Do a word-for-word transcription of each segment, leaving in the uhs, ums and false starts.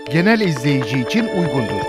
genel izleyici için uygundur.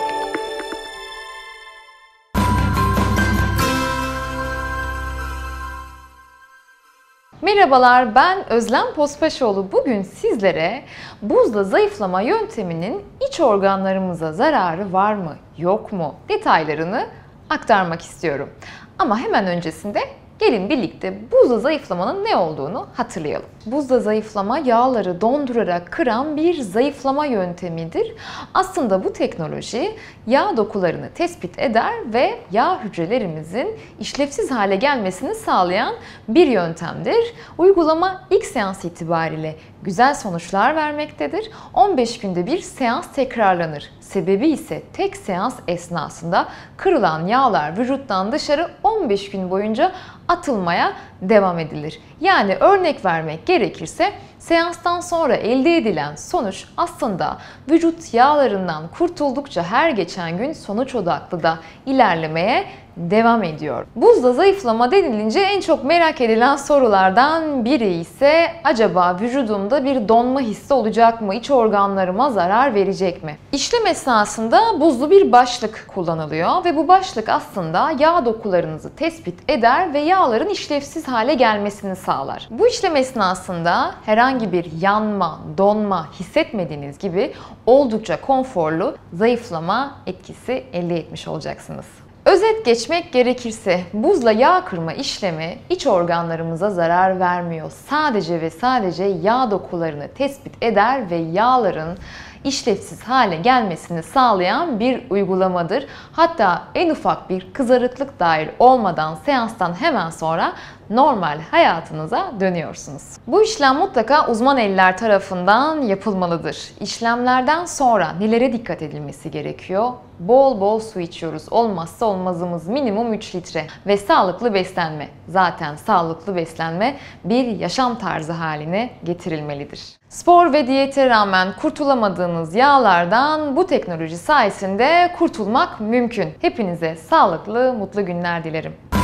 Merhabalar, ben Özlem Pospaşoğlu. Bugün sizlere buzla zayıflama yönteminin iç organlarımıza zararı var mı, yok mu detaylarını aktarmak istiyorum. Ama hemen öncesinde gelin birlikte buzla zayıflamanın ne olduğunu hatırlayalım. Buzla zayıflama yağları dondurarak kıran bir zayıflama yöntemidir. Aslında bu teknoloji yağ dokularını tespit eder ve yağ hücrelerimizin işlevsiz hale gelmesini sağlayan bir yöntemdir. Uygulama ilk seans itibariyle güzel sonuçlar vermektedir. on beş günde bir seans tekrarlanır. Sebebi ise tek seans esnasında kırılan yağlar vücuttan dışarı on beş gün boyunca atılmaya devam edilir. Yani örnek vermek gerekirse seanstan sonra elde edilen sonuç aslında vücut yağlarından kurtuldukça her geçen gün sonuç odaklı da ilerlemeye devam ediyor. Buzla zayıflama denilince en çok merak edilen sorulardan biri ise acaba vücudumda bir donma hissi olacak mı? İç organlarıma zarar verecek mi? İşlem esnasında buzlu bir başlık kullanılıyor ve bu başlık aslında yağ dokularınızı tespit eder ve yağların işlevsiz hale gelmesini sağlar. Bu işlem esnasında herhangi bir yanma, donma hissetmediğiniz gibi oldukça konforlu zayıflama etkisi elde etmiş olacaksınız. Özet geçmek gerekirse buzla yağ kırma işlemi iç organlarımıza zarar vermiyor. Sadece ve sadece yağ dokularını tespit eder ve yağların işlevsiz hale gelmesini sağlayan bir uygulamadır. Hatta en ufak bir kızarıklık dahil olmadan seanstan hemen sonra normal hayatınıza dönüyorsunuz. Bu işlem mutlaka uzman eller tarafından yapılmalıdır. İşlemlerden sonra nelere dikkat edilmesi gerekiyor? Bol bol su içiyoruz. Olmazsa olmazımız minimum üç litre ve sağlıklı beslenme. Zaten sağlıklı beslenme bir yaşam tarzı haline getirilmelidir. Spor ve diyete rağmen kurtulamadığınız yağlardan bu teknoloji sayesinde kurtulmak mümkün. Hepinize sağlıklı, mutlu günler dilerim.